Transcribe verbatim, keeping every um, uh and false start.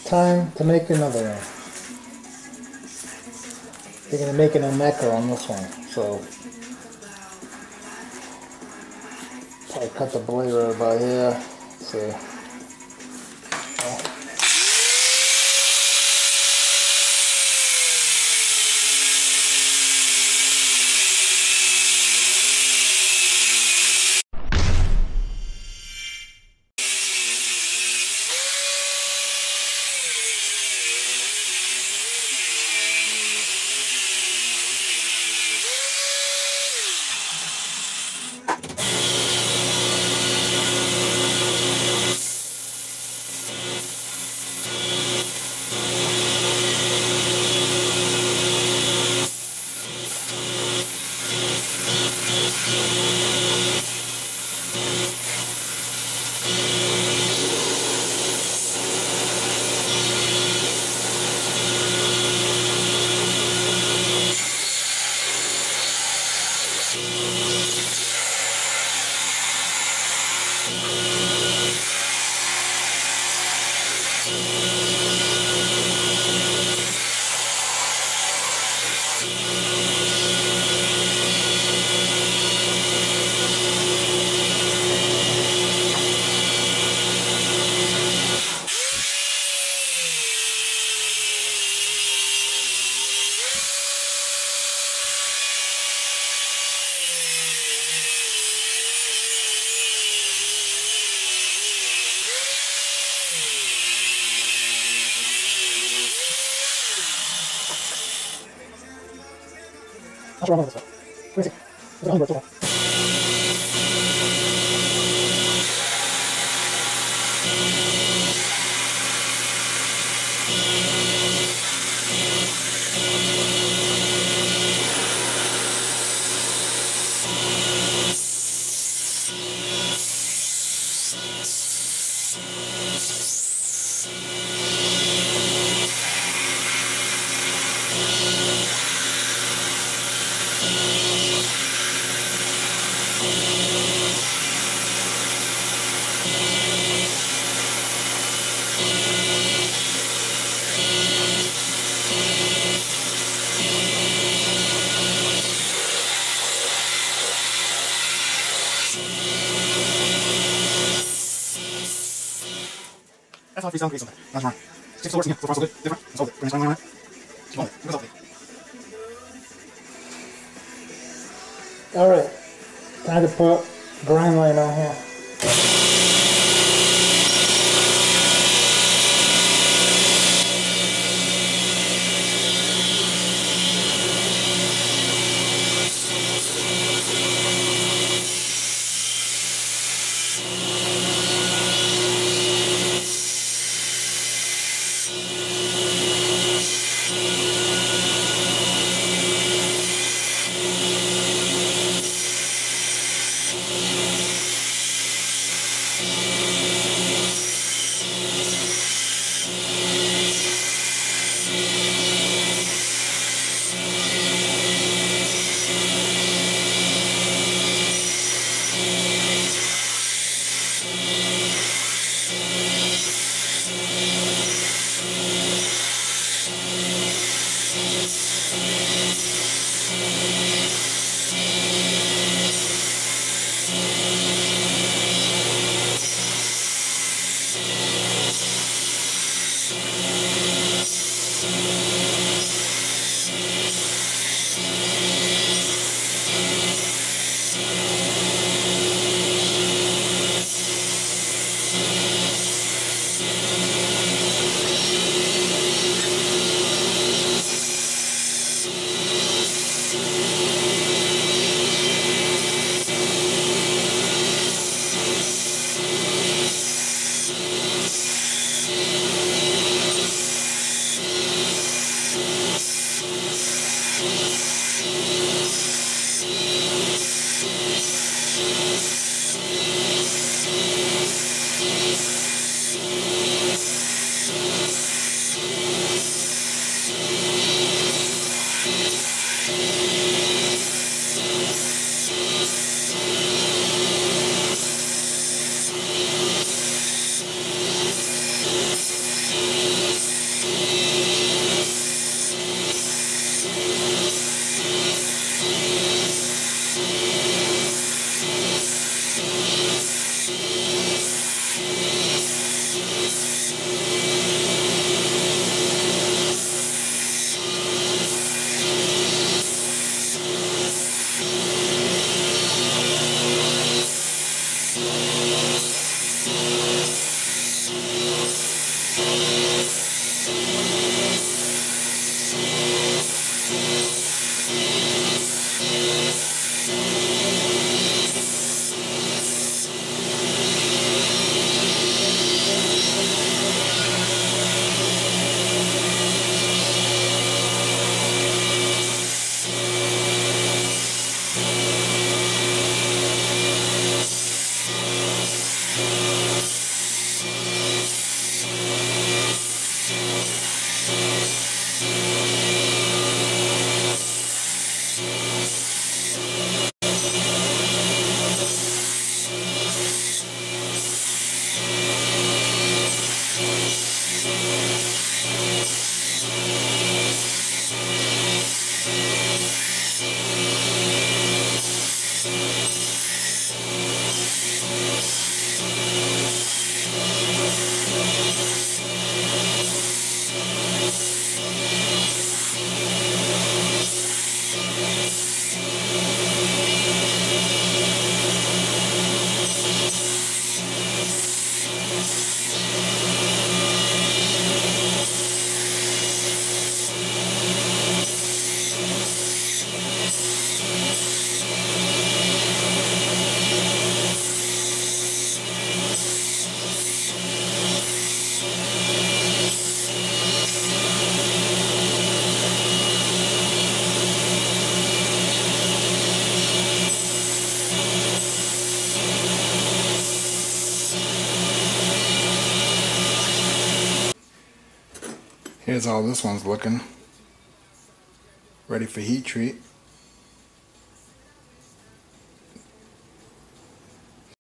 time to make another one. They're going to make an Omeka on this one, so probably cut the blade right about here. Let's see. Oh. Not sure I'm on this one. We'll see. There's a hundred so far. That's how freestyle creates something. That's right. Six works, yeah, so far so good. Different. That's all good. Bring it, keep on it. Keep it. Alright. Time to put grind line on here. here's how this one's looking. Ready for heat treat.